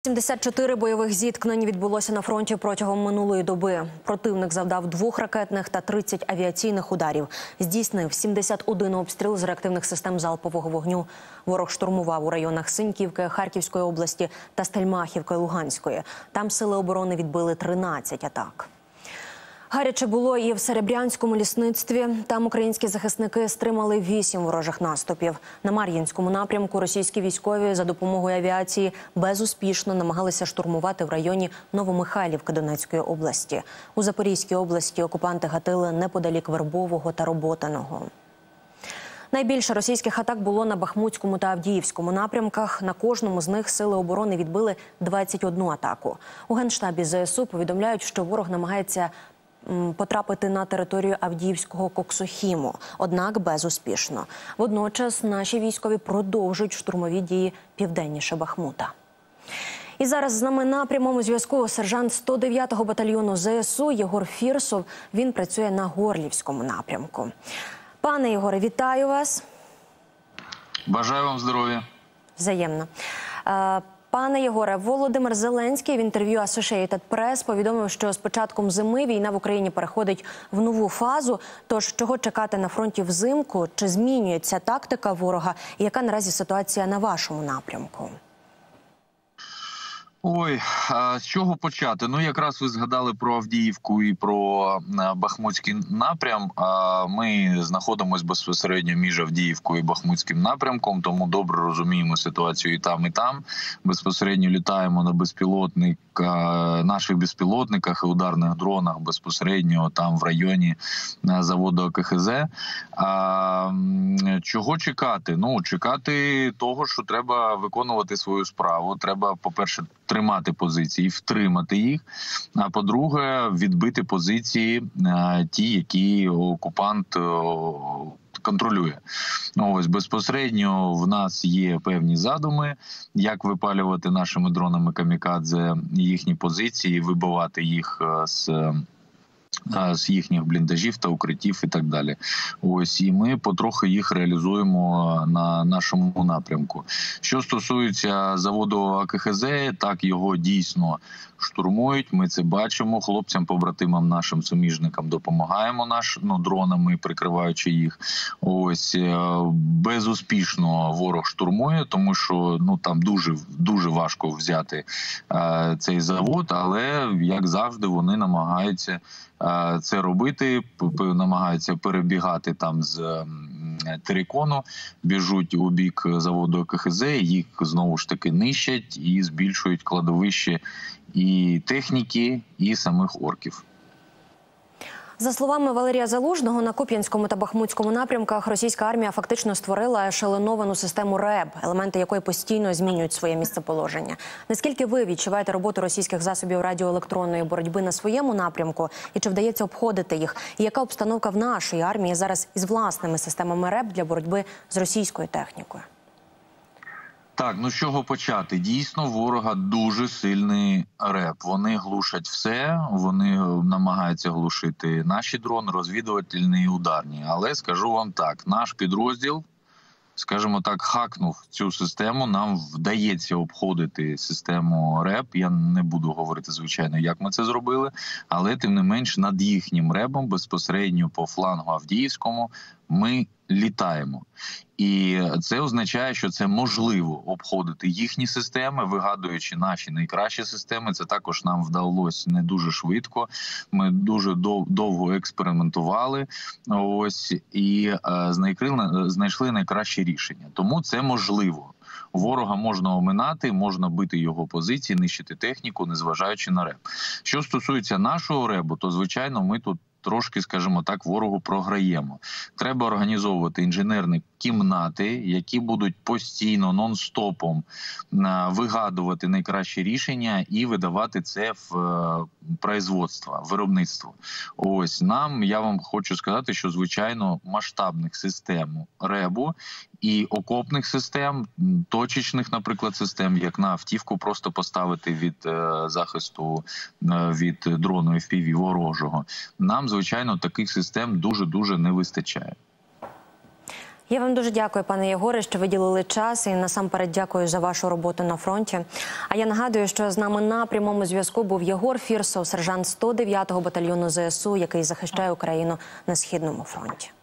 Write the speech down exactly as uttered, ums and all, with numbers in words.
сімдесят чотири бойових зіткнень відбулося на фронті протягом минулої доби. Противник завдав двох ракетних та тридцять авіаційних ударів. Здійснив сімдесят один обстріл з реактивних систем залпового вогню. Ворог штурмував у районах Синьківки, Харківської області та Стельмахівки, Луганської. Там сили оборони відбили тринадцять атак. Гаряче було і в Серебрянському лісництві. Там українські захисники стримали вісім ворожих наступів. На Мар'їнському напрямку російські військові за допомогою авіації безуспішно намагалися штурмувати в районі Новомихайлівки Донецької області. У Запорізькій області окупанти гатили неподалік Вербового та Роботиного. Найбільше російських атак було на Бахмутському та Авдіївському напрямках. На кожному з них сили оборони відбили двадцять одну атаку. У Генштабі ЗСУ повідомляють, що ворог намагається потрапити на територію Авдіївського Коксохіму, однак безуспішно. Водночас наші військові продовжують штурмові дії південніше Бахмута. І зараз з нами на прямому зв'язку сержант сто дев'ятого батальйону ЗСУ Єгор Фірсов. Він працює на Горлівському напрямку. Пане Єгоре, вітаю вас. Бажаю вам здоров'я. Взаємно. Пане Єгоре, Володимир Зеленський в інтерв'ю Associated Press повідомив, що з початком зими війна в Україні переходить в нову фазу. Тож, чого чекати на фронті взимку? Чи змінюється тактика ворога? І яка наразі ситуація на вашому напрямку? Ой, а з чого почати? Ну, якраз ви згадали про Авдіївку і про Бахмутський напрям. Ми знаходимося безпосередньо між Авдіївкою і Бахмутським напрямком, тому добре розуміємо ситуацію і там, і там. Безпосередньо літаємо на безпілотник, наших безпілотниках і ударних дронах безпосередньо там в районі заводу А К Х З. А, чого чекати? Ну, чекати того, що треба виконувати свою справу. Треба, по-перше, тримати позиції, втримати їх, а по-друге, відбити позиції ті, які окупант контролює. Ось, безпосередньо в нас є певні задуми, як випалювати нашими дронами камікадзе їхні позиції, вибивати їх з з їхніх бліндажів та укриттів і так далі. Ось, і ми потрохи їх реалізуємо на нашому напрямку. Що стосується заводу А К Х З, так, його дійсно штурмують, ми це бачимо. Хлопцям, побратимам, нашим суміжникам допомагаємо наш, ну, дронами, прикриваючи їх. Ось, безуспішно ворог штурмує, тому що, ну, там дуже, дуже важко взяти е, цей завод, але, як завжди, вони намагаються це робити, намагаються перебігати там з терикону, біжуть у бік заводу А К Х З, їх знову ж таки нищать і збільшують кладовище і техніки, і самих орків. За словами Валерія Залужного, на Куп'янському та Бахмутському напрямках російська армія фактично створила ешелоновану систему РЕБ, елементи якої постійно змінюють своє місцеположення. Наскільки ви відчуваєте роботу російських засобів радіоелектронної боротьби на своєму напрямку? І чи вдається обходити їх? І яка обстановка в нашій армії зараз із власними системами РЕБ для боротьби з російською технікою? Так, ну з чого почати? Дійсно, ворога дуже сильний РЕБ. Вони глушать все, вони намагаються глушити наші дрони, розвідувальні і ударні. Але скажу вам так, наш підрозділ, скажімо так, хакнув цю систему, нам вдається обходити систему РЕБ. Я не буду говорити, звичайно, як ми це зробили, але тим не менш над їхнім РЕБом безпосередньо по флангу Авдіївському ми літаємо. І це означає, що це можливо обходити їхні системи, вигадуючи наші найкращі системи. Це також нам вдалося не дуже швидко. Ми дуже довго експериментували, ось, і знайшли найкраще рішення. Тому це можливо. Ворога можна оминати, можна бити його позиції, нищити техніку, незважаючи на РЕБ. Що стосується нашого РЕБу, то, звичайно, ми тут трошки, скажімо так, ворогу програємо. Треба організовувати інженерні кімнати, які будуть постійно, нон-стопом вигадувати найкращі рішення і видавати це в производство, виробництво. Ось, нам, я вам хочу сказати, що, звичайно, масштабних систем РЕБу і окопних систем, точечних, наприклад, систем, як на автівку просто поставити від е, захисту е, від дрону Еф Пі Ві ворожого, нам, звичайно, таких систем дуже-дуже не вистачає. Я вам дуже дякую, пане Єгоре, що виділили час, і насамперед дякую за вашу роботу на фронті. А я нагадую, що з нами на прямому зв'язку був Єгор Фірсов, сержант сто дев'ятого батальйону зе ес у, який захищає Україну на Східному фронті.